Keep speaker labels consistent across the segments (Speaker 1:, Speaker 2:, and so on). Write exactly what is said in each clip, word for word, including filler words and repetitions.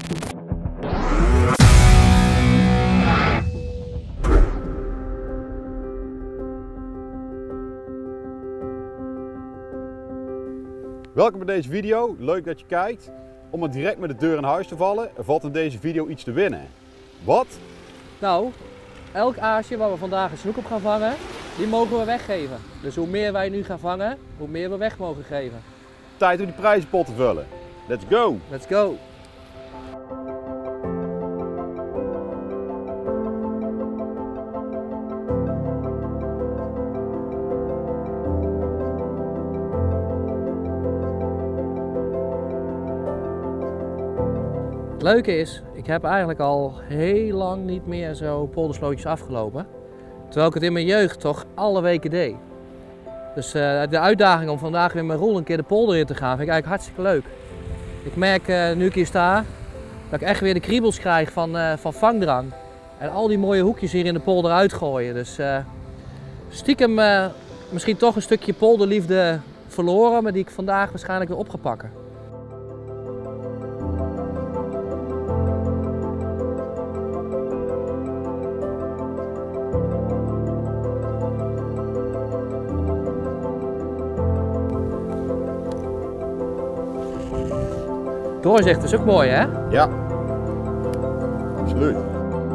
Speaker 1: Welkom bij deze video, leuk dat je kijkt. Om er direct met de deur in huis te vallen, er valt in deze video iets te winnen. Wat?
Speaker 2: Nou, elk aasje waar we vandaag een snoek op gaan vangen, die mogen we weggeven. Dus hoe meer wij nu gaan vangen, hoe meer we weg mogen geven.
Speaker 1: Tijd om die prijzenpot te vullen. Let's go!
Speaker 2: Let's go! Het leuke is, ik heb eigenlijk al heel lang niet meer zo polderslootjes afgelopen. Terwijl ik het in mijn jeugd toch alle weken deed. Dus uh, de uitdaging om vandaag weer met Roel een keer de polder in te gaan, vind ik eigenlijk hartstikke leuk. Ik merk uh, nu ik hier sta, dat ik echt weer de kriebels krijg van, uh, van vangdrang. En al die mooie hoekjes hier in de polder uitgooien. Dus uh, stiekem uh, misschien toch een stukje polderliefde verloren, maar die ik vandaag waarschijnlijk weer op ga pakken. Doorzicht is ook mooi, hè?
Speaker 1: Ja, absoluut.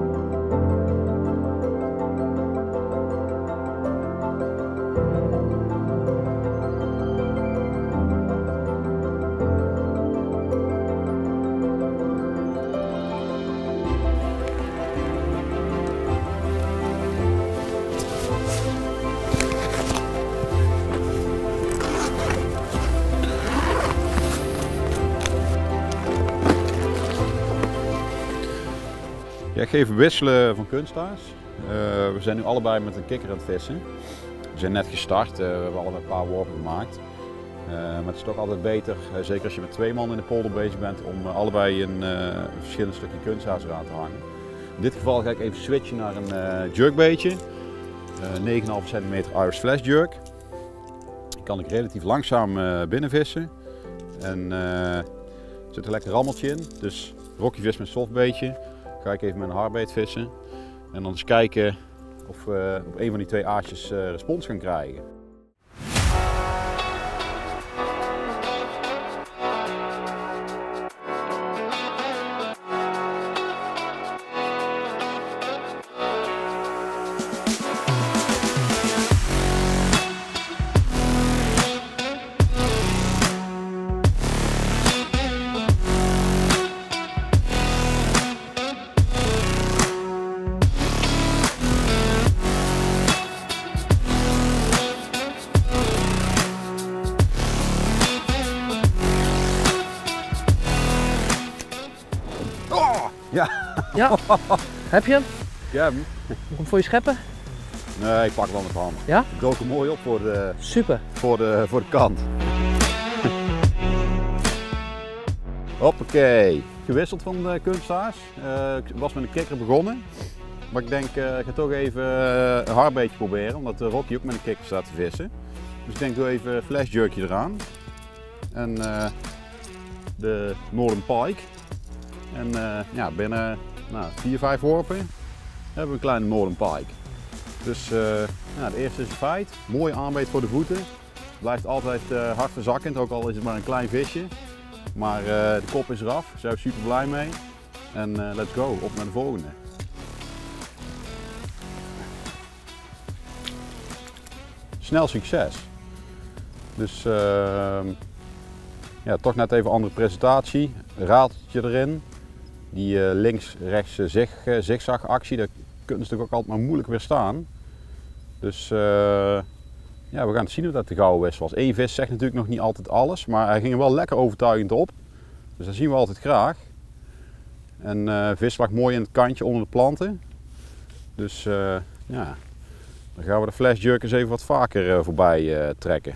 Speaker 1: Ja, ik ga even wisselen van kunstaars. Uh, we zijn nu allebei met een kikker aan het vissen. We zijn net gestart, uh, we hebben allebei een paar worpen gemaakt. Uh, maar het is toch altijd beter, uh, zeker als je met twee man in de polder bezig bent, om uh, allebei een, uh, een verschillend stukje kunsthaas eraan te hangen. In dit geval ga ik even switchen naar een uh, jerkbeetje. Uh, negen komma vijf centimeter Irish Flash jerk. Die kan ik relatief langzaam uh, binnenvissen. En uh, er zit een lekker rammeltje in, dus Rocky vis met softbeetje. Ga ik even met een hardbait vissen en dan eens kijken of we op een van die twee aasjes uh, respons gaan krijgen. Ja.
Speaker 2: Ja, heb je hem?
Speaker 1: Ja.
Speaker 2: Moet ik hem voor je scheppen?
Speaker 1: Nee, ik pak hem wel met de handen.
Speaker 2: Ja?
Speaker 1: Ik droog hem mooi op voor de,
Speaker 2: Super.
Speaker 1: Voor de, voor de kant. Hoppakee. Gewisseld van de kunsthaas. Uh, ik was met een kikker begonnen. Maar ik denk, uh, ik ga toch even uh, een hardbaitje proberen. Omdat Rocky ook met een kikker staat te vissen. Dus ik denk, doe even een flash jerkje eraan. En uh, de Northern Pike. En uh, ja, binnen nou, vier, vijf worpen hebben we een kleine Northern Pike. Dus uh, ja, de eerste is een feit. Mooie aanbeet voor de voeten. Blijft altijd uh, hard verzakkend, ook al is het maar een klein visje. Maar uh, de kop is eraf, daar zijn we super blij mee. En uh, let's go, op naar de volgende. Snel succes. Dus uh, ja, toch net even een andere presentatie. Een rateltje erin. Die uh, links-rechts uh, zig, uh, zigzag actie, daar kunnen ze natuurlijk ook altijd maar moeilijk weerstaan. Dus uh, ja, we gaan het zien hoe dat de gouden vis was. Eén vis zegt natuurlijk nog niet altijd alles, maar hij ging er wel lekker overtuigend op. Dus dat zien we altijd graag. En uh, vis lag mooi in het kantje onder de planten. Dus uh, ja, dan gaan we de flash jerk eens even wat vaker uh, voorbij uh, trekken.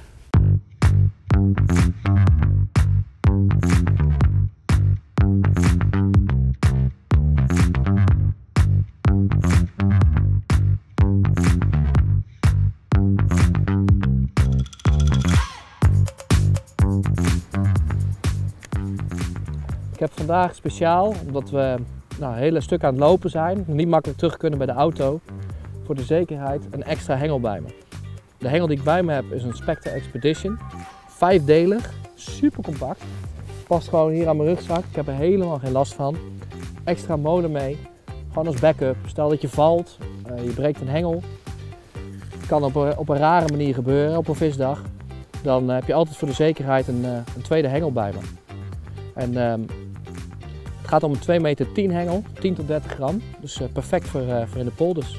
Speaker 2: vandaag speciaal, omdat we nou, een hele stuk aan het lopen zijn, niet makkelijk terug kunnen bij de auto, voor de zekerheid een extra hengel bij me. De hengel die ik bij me heb is een Spectre Expedition, vijfdelig, super compact, past gewoon hier aan mijn rugzak, ik heb er helemaal geen last van. Extra molen mee, gewoon als backup, stel dat je valt, uh, je breekt een hengel, het kan op een, op een rare manier gebeuren op een visdag, dan uh, heb je altijd voor de zekerheid een, uh, een tweede hengel bij me. En, um, het gaat om een twee meter tien hengel, tien tot dertig gram, dus uh, perfect voor, uh, voor in de polders.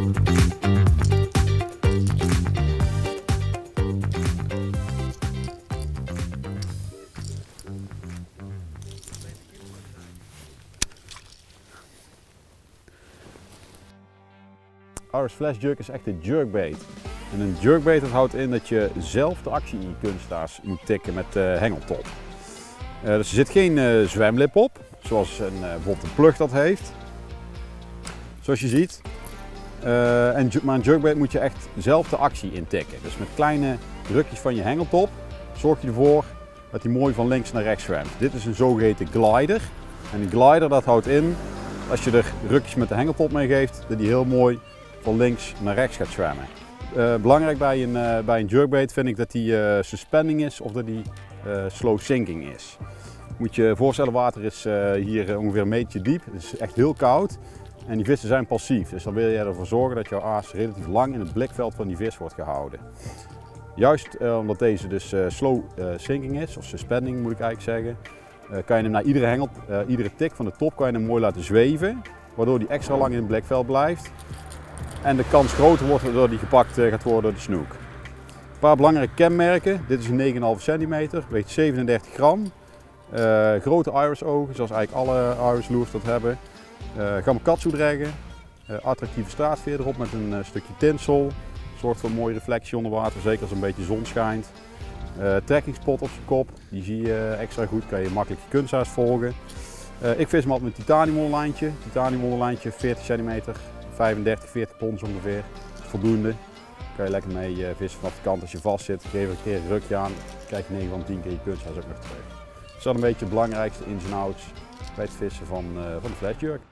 Speaker 1: Irish Flash Jerk is echt een jerkbait. En een jerkbait dat houdt in dat je zelf de actie in je kunstaars moet tikken met de hengeltop. Uh, dus er zit geen uh, zwemlip op, zoals een, uh, bijvoorbeeld een plug dat heeft. Zoals je ziet. Uh, en, maar een jerkbait moet je echt zelf de actie intikken. Dus met kleine rukjes van je hengeltop zorg je ervoor dat hij mooi van links naar rechts zwemt. Dit is een zogeheten glider. En die glider dat houdt in, als je er rukjes met de hengeltop mee geeft, dat hij heel mooi van links naar rechts gaat zwemmen. Uh, belangrijk bij een, uh, bij een jerkbait vind ik dat hij uh, suspending is of dat hij uh, slow sinking is. Moet je je voorstellen, water is uh, hier ongeveer een metertje diep. Het is echt heel koud en die vissen zijn passief. Dus dan wil je ervoor zorgen dat jouw aas relatief lang in het blikveld van die vis wordt gehouden. Juist uh, omdat deze dus uh, slow uh, sinking is, of suspending moet ik eigenlijk zeggen, uh, kan je hem na iedere, hengel, uh, iedere tik van de top kan je hem mooi laten zweven. Waardoor hij extra lang in het blikveld blijft. En de kans groter wordt doordat hij gepakt uh, gaat worden door de snoek. Een paar belangrijke kenmerken. Dit is een negen komma vijf centimeter, weegt zevenendertig gram. Uh, grote iris ogen, zoals eigenlijk alle iris lures dat hebben. Uh, Gamakatsu dreggen. Uh, attractieve straatveer erop met een uh, stukje tinsel. Zorgt voor een mooie reflectie onder water, zeker als er een beetje zon schijnt. Uh, trekking spot op zijn kop, die zie je extra goed, kan je makkelijk je kunsthaas volgen. Uh, ik vis hem altijd met een titanium onderlijntje. Titanium onderlijntje veertig centimeter, vijfendertig, veertig pond ongeveer. Dat is voldoende. Daar kan je lekker mee uh, vissen vanaf de kant als je vast zit. Geef een keer een rukje aan, dan krijg je negen van tien keer je kunsthaas ook nog terug. Dus dat is een beetje het belangrijkste ins en outs bij het vissen van, uh, van de flash jerk.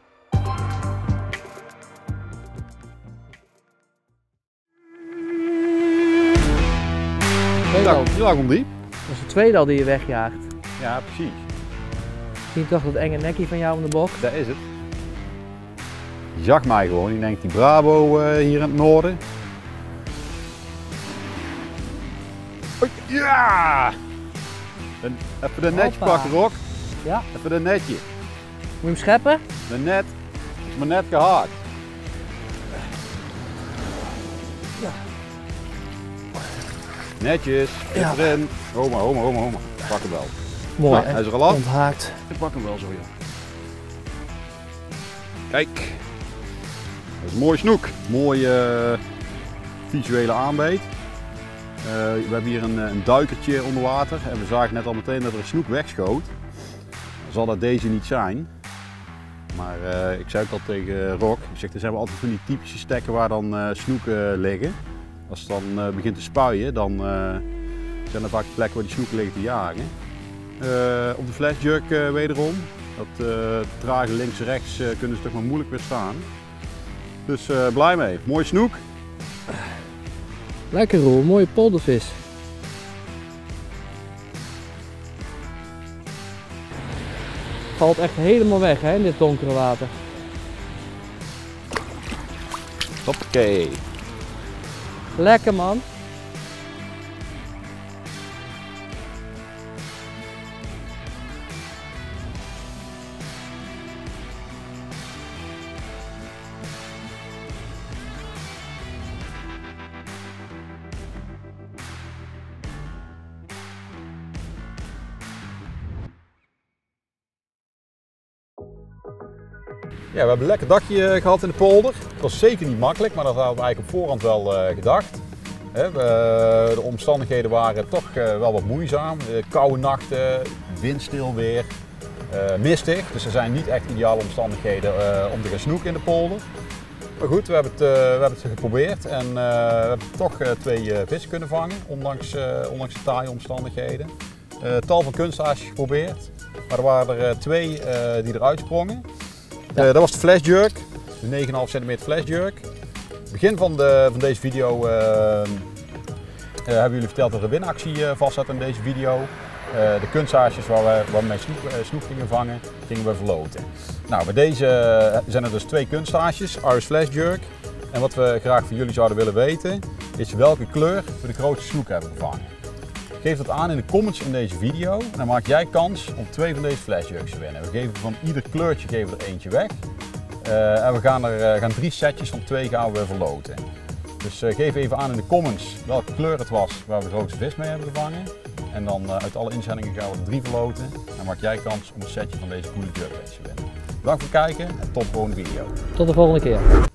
Speaker 2: Tweedal.
Speaker 1: Die lag om die.
Speaker 2: Dat is de tweedal die je wegjaagt.
Speaker 1: Ja, precies.
Speaker 2: Zie je toch dat enge nekkie van jou om de bok?
Speaker 1: Daar is het. Die zag mij gewoon, die denkt die Bravo uh, hier in het noorden. Ja! En even de netje
Speaker 2: Hoppa.
Speaker 1: pakken, Rock.
Speaker 2: Ja.
Speaker 1: Even de netje.
Speaker 2: Moet je hem scheppen?
Speaker 1: De net is maar net gehaakt.
Speaker 2: Ja.
Speaker 1: Netjes,
Speaker 2: Ja.
Speaker 1: erin. Homa, homa, homa, homa. Pak hem wel.
Speaker 2: Mooi.
Speaker 1: Nou, hij is er al af.
Speaker 2: Onthaakt.
Speaker 1: Ik pak hem wel zo, joh. Kijk. Dat is een mooie snoek. Mooie uh, visuele aanbeet. Uh, we hebben hier een, een duikertje onder water en we zagen net al meteen dat er een snoek wegschoot. Zal dat deze niet zijn. Maar uh, ik zei ook al tegen Rock, ik zeg, er zijn altijd van die typische stekken waar dan uh, snoeken liggen. Als het dan uh, begint te spuien, dan uh, zijn er vaak plekken waar die snoeken liggen te jagen. Uh, op de flash jerk uh, wederom, dat uh, trage links-rechts uh, kunnen ze toch maar moeilijk weerstaan. Dus uh, blij mee, mooi snoek.
Speaker 2: Lekker Roel, mooie poldervis. Valt echt helemaal weg hè, in dit donkere water.
Speaker 1: Hoppakee.
Speaker 2: Lekker man.
Speaker 1: Ja, we hebben een lekker dagje gehad in de polder. Het was zeker niet makkelijk, maar dat hadden we eigenlijk op voorhand wel uh, gedacht. He, we, de omstandigheden waren toch uh, wel wat moeizaam. Uh, koude nachten, windstil weer, uh, mistig. Dus er zijn niet echt ideale omstandigheden uh, om te gaan snoeken in de polder. Maar goed, we hebben het, uh, we hebben het geprobeerd en uh, we hebben toch uh, twee uh, vissen kunnen vangen, ondanks, uh, ondanks de taaie omstandigheden. Uh, tal van kunsthaasjes geprobeerd. Maar er waren er uh, twee uh, die eruit sprongen. Ja. Uh, dat was de flash jerk, de negen komma vijf centimeter flash jerk. Begin van, de, van deze video uh, uh, hebben jullie verteld dat er winactie uh, vast zat in deze video. Uh, de kunsthaasjes waar we, waar we mee snoep, uh, snoep gingen vangen, gingen we verloten. Nou, bij deze uh, zijn er dus twee kunsthaasjes, Irish Flash Jerk. En wat we graag van jullie zouden willen weten, is welke kleur we de grootste snoek hebben gevangen. Geef dat aan in de comments in deze video en dan maak jij kans om twee van deze Flash Jerks te winnen. We geven van ieder kleurtje geven we er eentje weg. Uh, en we gaan, er, uh, gaan drie setjes van twee gaan we verloten. Dus uh, geef even aan in de comments welke kleur het was waar we de grootste vis mee hebben gevangen. En dan uh, uit alle inzendingen gaan we er drie verloten. En dan maak jij kans om een setje van deze coole jerkbaits te winnen. Bedankt voor het kijken en tot de volgende video.
Speaker 2: Tot de volgende keer.